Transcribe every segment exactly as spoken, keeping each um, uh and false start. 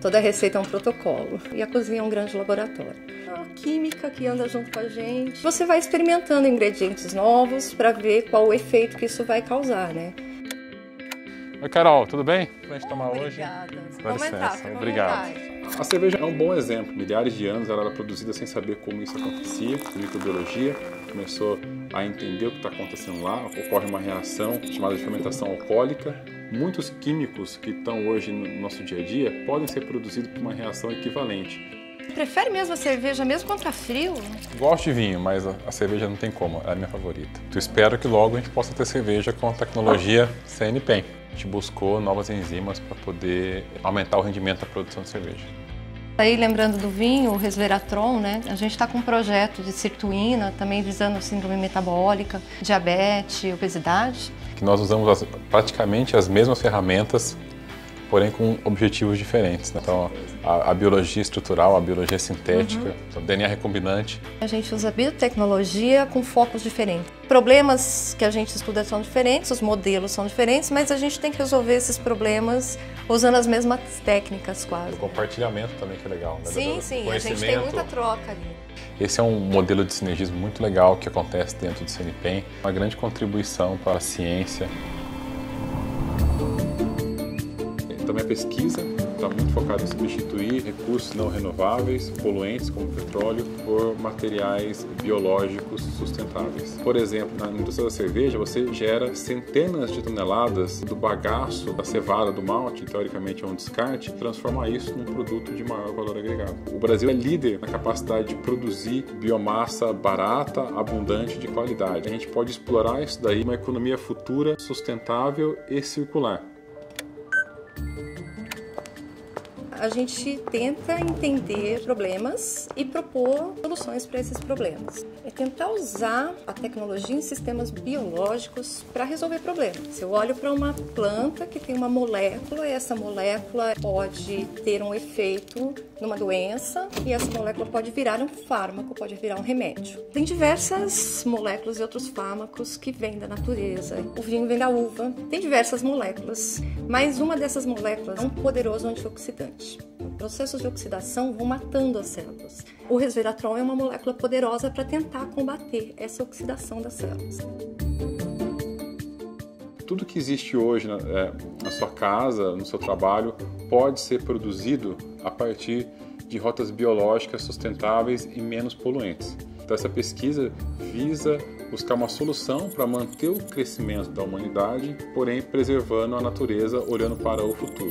Toda receita é um protocolo e a cozinha é um grande laboratório. A química que anda junto com a gente. Você vai experimentando ingredientes novos para ver qual o efeito que isso vai causar, né? Oi, Carol, tudo bem? Pra gente tomar Obrigada. hoje? Vamos entrar, fica à Obrigado. vontade. A cerveja é um bom exemplo. Milhares de anos ela era produzida sem saber como isso acontecia. A microbiologia começou a entender o que está acontecendo lá. Ocorre uma reação chamada de fermentação alcoólica. Muitos químicos que estão hoje no nosso dia a dia podem ser produzidos por uma reação equivalente. Você prefere mesmo a cerveja mesmo contra frio? Gosto de vinho, mas a, a cerveja não tem como, é a minha favorita. Eu espero que logo a gente possa ter cerveja com a tecnologia C N P E M. A gente buscou novas enzimas para poder aumentar o rendimento da produção de cerveja. Aí, lembrando do vinho, o resveratrol, né? A gente está com um projeto de sirtuína, também visando síndrome metabólica, diabetes, obesidade. Que nós usamos as, praticamente as mesmas ferramentas, porém com objetivos diferentes, né? Então, a, a biologia estrutural, a biologia sintética, uhum. o D N A recombinante. A gente usa biotecnologia com focos diferentes. Problemas que a gente estuda são diferentes, os modelos são diferentes, mas a gente tem que resolver esses problemas usando as mesmas técnicas quase. O compartilhamento também que é legal, né? Sim, do, do sim, a gente tem muita troca ali. Esse é um modelo de sinergismo muito legal que acontece dentro do C N P E M, uma grande contribuição para a ciência. Também a pesquisa está muito focada em substituir recursos não renováveis, poluentes como petróleo, por materiais biológicos sustentáveis. Por exemplo, na indústria da cerveja, você gera centenas de toneladas do bagaço da cevada, do malte, teoricamente é um descarte, transforma isso num produto de maior valor agregado. O Brasil é líder na capacidade de produzir biomassa barata, abundante, de qualidade. A gente pode explorar isso daí, uma economia futura, sustentável e circular. A gente tenta entender problemas e propor soluções para esses problemas. É tentar usar a tecnologia em sistemas biológicos para resolver problemas. Eu olho para uma planta que tem uma molécula, e essa molécula pode ter um efeito numa doença e essa molécula pode virar um fármaco, pode virar um remédio. Tem diversas moléculas e outros fármacos que vêm da natureza. O vinho vem da uva, tem diversas moléculas, mas uma dessas moléculas é um poderoso antioxidante. Processos de oxidação vão matando as células. O resveratrol é uma molécula poderosa para tentar combater essa oxidação das células. Tudo que existe hoje na, é, na sua casa, no seu trabalho, pode ser produzido a partir de rotas biológicas sustentáveis e menos poluentes. Então, essa pesquisa visa buscar uma solução para manter o crescimento da humanidade, porém preservando a natureza, olhando para o futuro.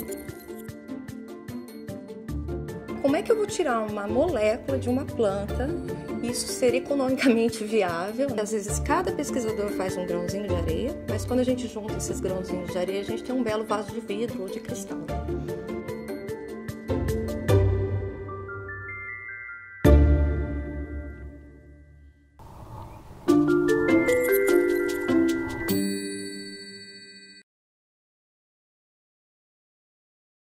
Como é que eu vou tirar uma molécula de uma planta e isso ser economicamente viável? Às vezes cada pesquisador faz um grãozinho de areia, mas quando a gente junta esses grãozinhos de areia, a gente tem um belo vaso de vidro ou de cristal.